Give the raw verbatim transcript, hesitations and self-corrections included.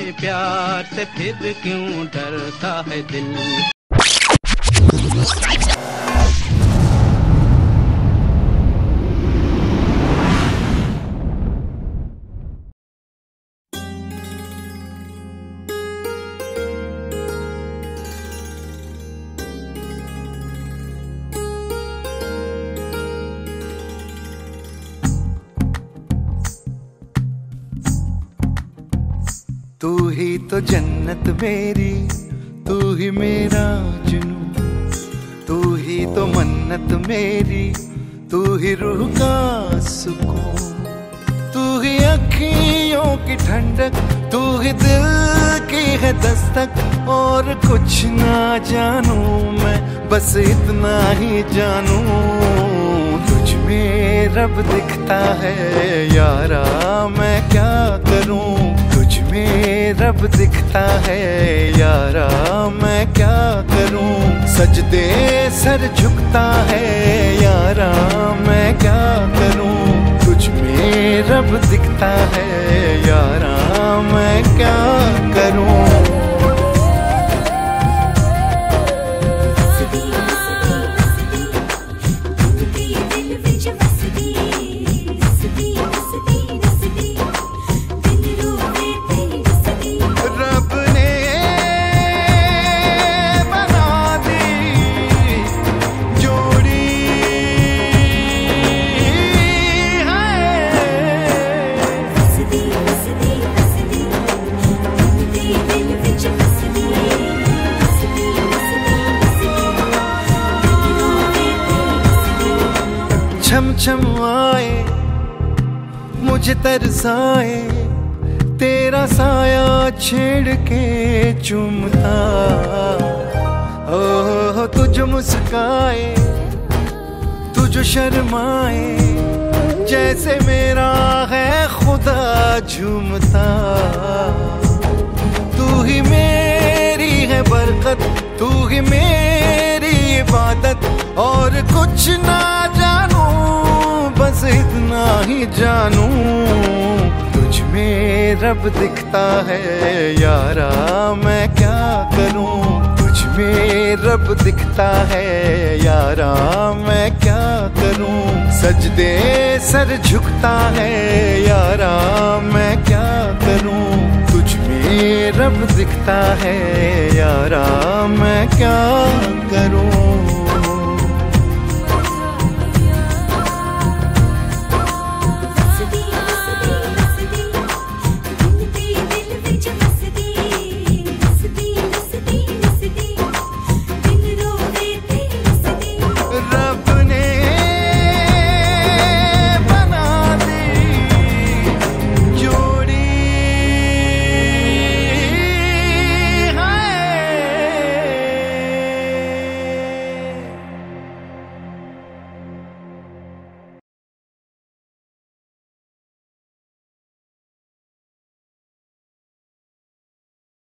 प्यार से फिर क्यों डरता है दिल। तू ही तो जन्नत मेरी, तू ही मेरा जुनून, तू ही तो मन्नत मेरी, तू ही रूह का सुकून, तू ही अखियों की ठंडक, तू ही दिल की है दस्तक। और कुछ ना जानू मैं, बस इतना ही जानू, तुझ में रब दिखता है यारा, मैं क्या करूं। तुझ में रब दिखता है यारा, मैं क्या करूं। सजदे सर झुकता है यारा, मैं क्या करूं। तुझ में रब दिखता है यारा, मैं क्या करूं। छम छम आए मुझे तरसाए, तेरा साया छेड़ के चूमता। ओ तुझ मुस्काए, तुझ शर्माए, जैसे मेरा है खुदा झूमता। तू ही मेरी है बरकत, तू ही मेरी इबादत, और कुछ ना जानू, बस इतना ही जानू। तुझ में रब दिखता है यारा, मैं क्या करूं। तुझ में रब दिखता है यारा, मैं क्या करूं। सजदे सर झुकता है यारा, मैं क्या करूं। तुझ में रब दिखता है यारा, मैं क्या